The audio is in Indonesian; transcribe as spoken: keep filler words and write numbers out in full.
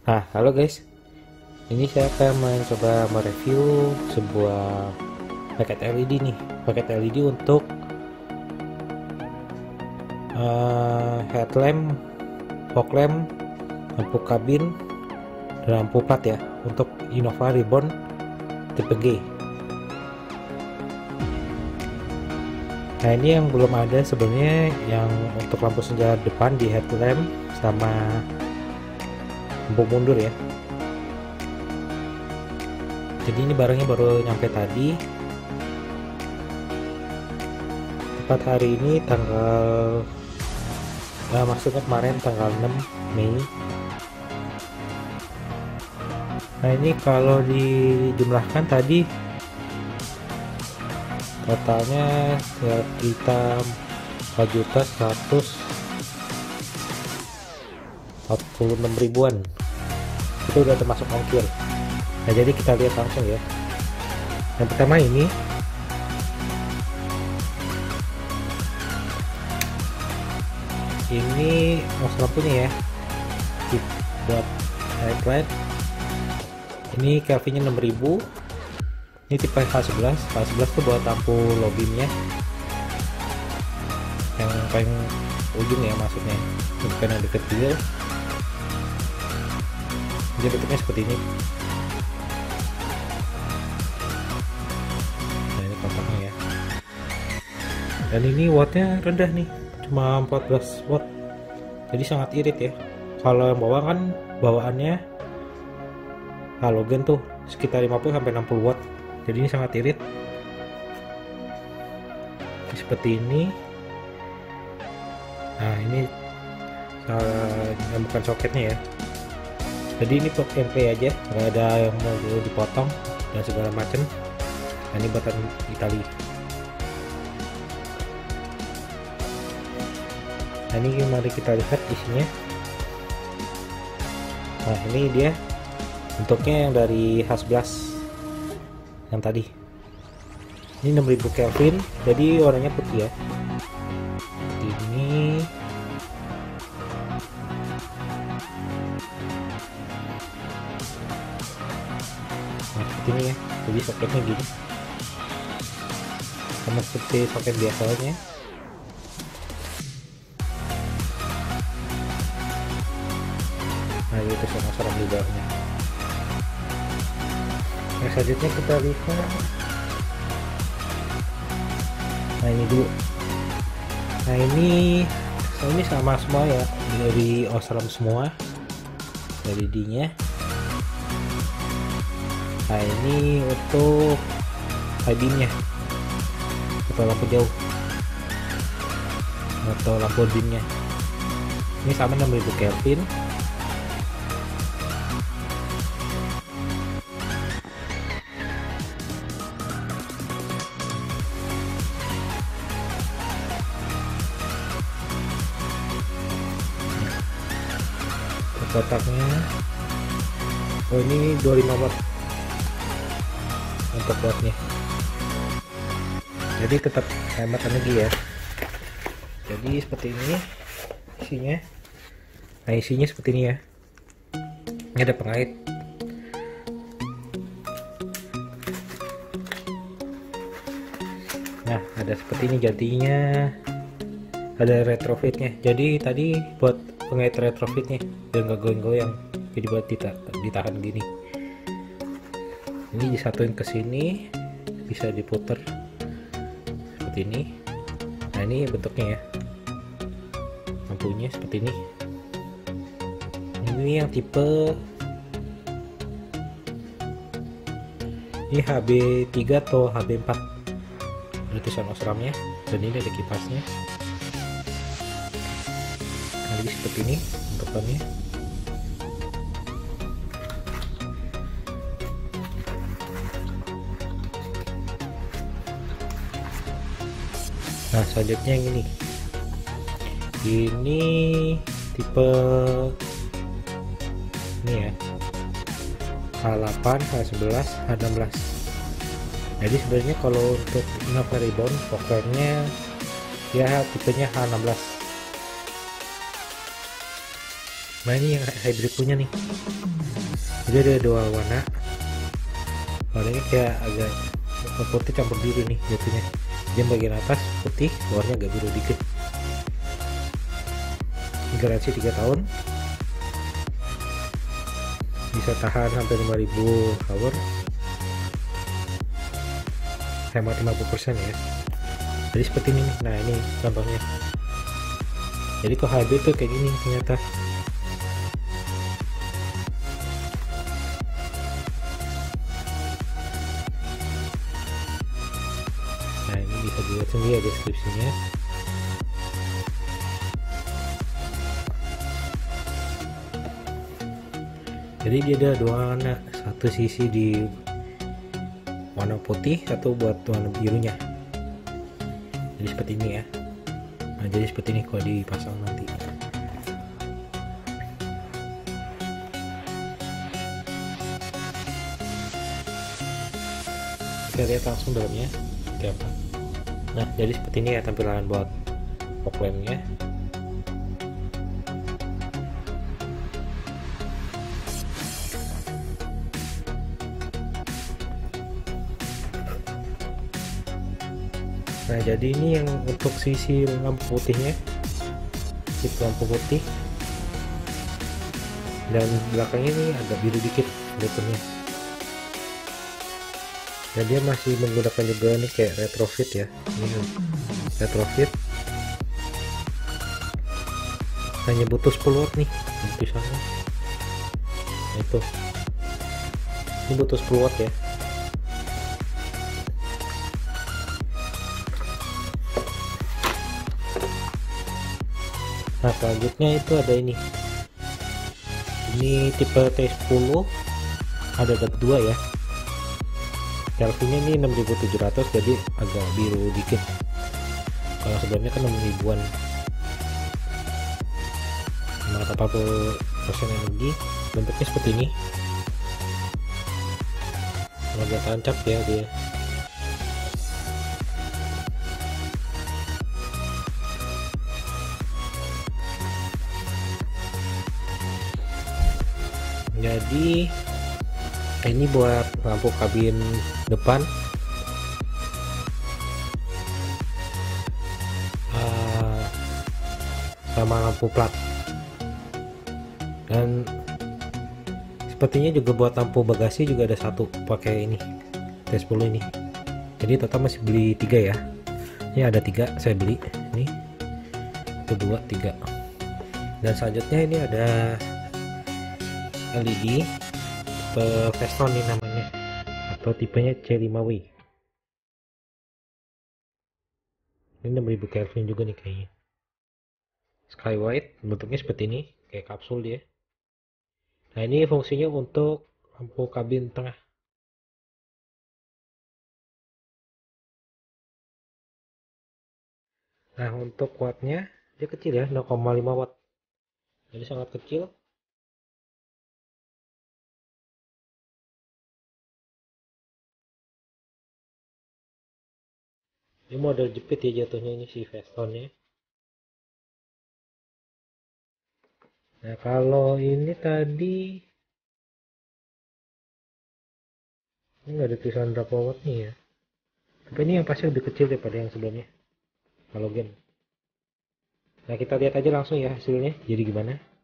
Nah, halo guys. Ini saya akan mencoba mereview sebuah paket L E D nih. Paket L E D untuk uh, headlamp, fog lamp, lampu kabin, dan lampu plat ya. Untuk Innova Reborn tipe G. Nah, ini yang belum ada sebenarnya, yang untuk lampu senja depan di headlamp sama lampu mundur ya. Jadi ini barangnya baru nyampe tadi, tepat hari ini tanggal nah, maksudnya kemarin tanggal enam Mei. Nah, ini kalau dijumlahkan tadi totalnya sekitar empat juta seratus empat puluh enam ribuan. Itu udah termasuk ongkir. Nah, jadi kita lihat langsung ya. Yang pertama ini ini os lampunya ya, tip buat headlight. Ini Kelvinnya enam ribu. Ini tipe H sebelas. H sebelas tuh buat lampu low beamnya, yang paling ujung ya, maksudnya bukan yang deket grill. Jadi bentuknya seperti ini. Ya. Dan ini wattnya rendah nih, cuma empat belas watt, jadi sangat irit ya. Kalau yang bawah kan bawaannya halogen tuh sekitar lima puluh sampai enam puluh watt, jadi ini sangat irit. Seperti ini. Nah, ini bukan soketnya ya, jadi ini plug and play aja, nggak ada yang mau dipotong dan segala macam. Nah, ini buatan Itali. Nah, ini mari kita lihat isinya. Nah, ini dia bentuknya yang dari H sebelas yang tadi. Ini enam ribu Kelvin, jadi warnanya putih ya. Ini nah, seperti ini ya. Jadi soketnya gini, sama seperti soket biasanya. Nah, itu sama serang di bawahnya. Nah, selanjutnya kita lihat. Nah, ini dulu. Nah, ini nah ini sama semua ya, dari Osram semua, L E D-nya. Nah, ini untuk high beam-nya atau lampu jauh atau lampu beam-nya. Ini sama enam ribu Kelvin. Kotaknya, oh ini dua puluh lima watt untuk wattnya, jadi tetap hemat energi ya. Jadi seperti ini isinya. Nah, isinya seperti ini ya. Ini ada pengait. Nah, ada seperti ini jadinya, ada retrofitnya. Jadi tadi buat pengait retrofitnya biar nggak goyang-goyang, jadi buat ditahan, ditahan gini. Ini disatuin ke sini, bisa diputer seperti ini. Nah, ini bentuknya ya, lampunya seperti ini. Ini yang tipe ini H B tiga atau H B empat, ada tulisan Osramnya, dan ini ada kipasnya. Nah, jadi seperti ini bentukannya. Nah, selanjutnya yang ini. Ini tipe ini ya, H delapan, H sebelas, H enam belas. Jadi sebenarnya kalau untuk Innova Reborn pokoknya ya tipenya H enam belas. Nah, ini yang hybrid punya nih. Jadi ada dua warna, warnanya kayak agak putih campur biru nih jatuhnya. Yang bagian atas putih, luarnya agak biru dikit. Garansi tiga tahun, bisa tahan sampai lima ribu hour, hemat lima puluh persen ya. Jadi seperti ini. Nah ini contohnya. Jadi kok H B tuh kayak gini ternyata. Nah ini bisa dilihat sendiri ya deskripsinya. Jadi dia ada dua warna, satu sisi di warna putih, atau buat warna birunya. Jadi seperti ini ya. Nah jadi seperti ini kalau dipasang nanti. Kita lihat langsung dalamnya seperti apa. Nah jadi seperti ini ya tampilan buat fog lampnya. Nah jadi ini yang untuk sisi lampu putihnya, sisi lampu putih, dan belakangnya ini agak biru dikit butternya. Dan dia masih menggunakan juga nih kayak retrofit ya, ini retrofit, hanya butuh sepuluh watt nih tulisannya. Nah, itu ini butuh sepuluh watt ya. Nah selanjutnya itu ada ini ini tipe T sepuluh, ada dap dua ya, Kelvinnya ini enam ribu tujuh ratus, jadi agak biru dikit. Kalau sebelumnya kan enam ribuan. delapan puluh persen energi, bentuknya seperti ini, agak tancap ya dia. Jadi ini buat lampu kabin depan, uh, sama lampu plat, dan sepertinya juga buat lampu bagasi juga ada satu pakai ini T sepuluh ini. Jadi total masih beli tiga ya. Ini ada tiga saya beli, ini kedua tiga. Dan selanjutnya ini ada L E D tipe Veston nih namanya, atau tipenya C lima W. Ini enam ribu Kelvin juga nih kayaknya. Sky white, bentuknya seperti ini, kayak kapsul dia. Nah ini fungsinya untuk lampu kabin tengah. Nah untuk wattnya dia kecil ya, nol koma lima watt, jadi sangat kecil. Ini model jepit ya jatuhnya, ini si Vestonnya. Nah kalau ini tadi ini nggak ada tulisan berapa wattnya ya, tapi ini yang pasti lebih kecil daripada yang sebelumnya halogen. Nah kita lihat aja langsung ya hasilnya jadi gimana.